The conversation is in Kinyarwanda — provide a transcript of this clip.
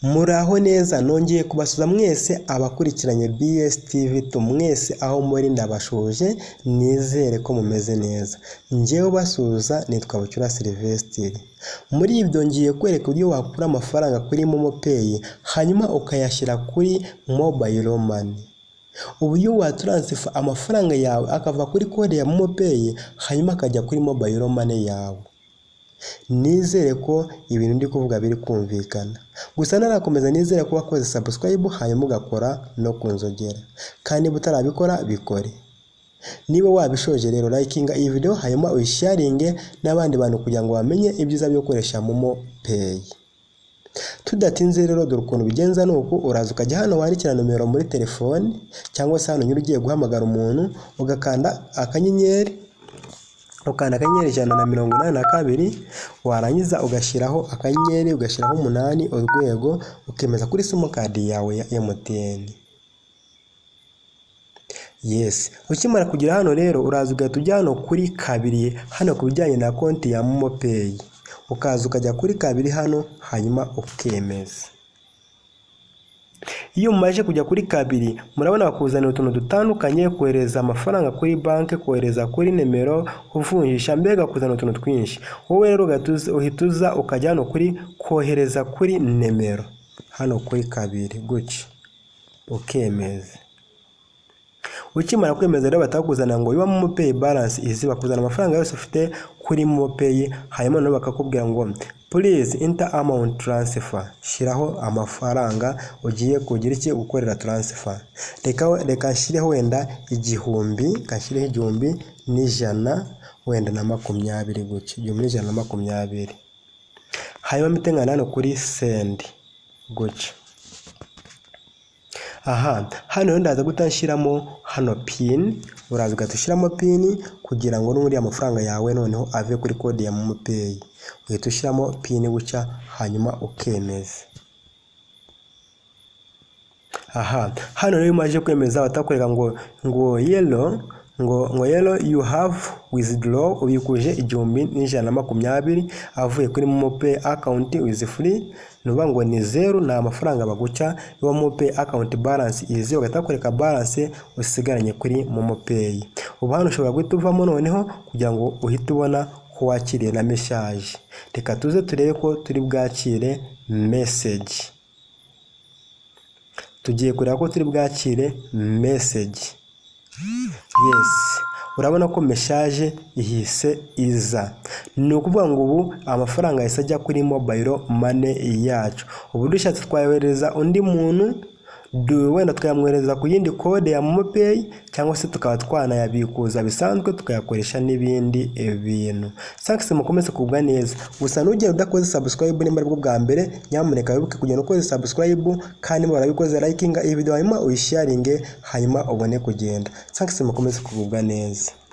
Muraho neza, nongeye kubasuza mwese abakurikiranye BSTV mwese aho muri ndabashuje, nizere ko mumeze neza. Njyewe basuza nitwa Gukura Sylvestre. Muri ibyo ngiye kwereka uburyo wakura amafaranga kuri Momo Pay hanyuma ukayashira kuri mobile money. Uburyo watransfer amafaranga yawe akava kuri kode ya Momo Pay hanyuma akajya kuri mobile money yawe. Nizere ko ibintu ndi kuvuga biri kumvikana. Gusa narakomeza nizere ko wakoze subscribe hanyuma ugakora no kunzogera. Kandi butarabikora bikore. Niba wabishoje rero likinga iyi video hanyuma uyisharinge n'abandi bantu kugira ngo bamenye ibyiza byo gukoresha Momo Pay. Tudatinze rero dore ukuntu bigenza nuko uraza ukajya hano wandikira numero muri telefone cyangwa se hano nyine ugiye guhamagara umuntu ugakanda akanyenyeri ukanda akanyenyeri 182 warangiza ugashiraho akanyenyeri ugashiraho 8 urwego ukemeza kuri simukadi yawe ya MTN. Yes, ukimara kugira hano rero uraza ugahita ujya hano kuri kabiri hano kubijyanye na konti ya Momo Pay. Ukaza ukajya kuri kabiri hano hanyuma ukemeza. Iyo mumaje kujya kuri kabiri murabona bakuzanira utuntu dutandukanye, kohereza amafaranga kuri banke, kohereza kuri nimero, kuvunjisha, mbega kuzana utuntu twinshi. Wowe rero uhituza ukajya hano kuri kohereza kuri nimero hano kuri kabiri gutya ukemeza. Ukimara kwemeza rero batakuzana ngo iba Momo Pay balance izi, bakuzana amafaranga yose ufite kuri Momo Pay hanyuma no bakakubwira ngo please enter amount transfer, shiraho amafaranga ugiye kugira iki gukorera transfer. Reka nshireho wenda 1000, kashireho 1100 wenda na 20 gutya 1120. Hanyuma mitengana hano kuri send gutya. Aha, hano ndaza gutanshiramo hano pin, uraza ugatushiramo pin kugira ngo n'uri amafaranga yawe noneho ave kuri kode ya Momo Pay. Uhita ushiramo pin gutya hanyuma ukemeza. Aha, hano rero maje kwemeza batakoreka ngo yellow you have withdraw, ubikuje 1120 avuye kuri Momo Pay account with free, nuba ngo ni 0 na amafaranga baguca yo Momo Pay account balance izi, ugatakoreka balance usigaranye kuri Momo Pay. Ubu hano ushobora guhituvamo noneho kugira ngo uhite ubona ko wakiriye na message. Reka tuze turebe ko turi bwakire message. Tugiye kureba ko turi bwakire message. Yes, urabona ko message ihise iza. Ni ukuvuga ngo ubu amafaranga yahise ajya kuri mobile money yacu. Ubu dushatse twayohereza undi muntu wenda twamwohereza ku yindi kode ya Momo Pay cyangwa se tukaba twanayabikuza bisanzwe tukayakoresha n'ibindi bintu. Thanks, mukomeze kubwa neza. Gusa nugera udakoze subscribe nimba aribwo bwa mbere, nyamuneka wibuke kugenda ukoze subscribe kandi barabikoze likinga iyi video hanyuma uyisharinge hanyuma ubone kugenda. Thanks, mukomeze kubwa neza.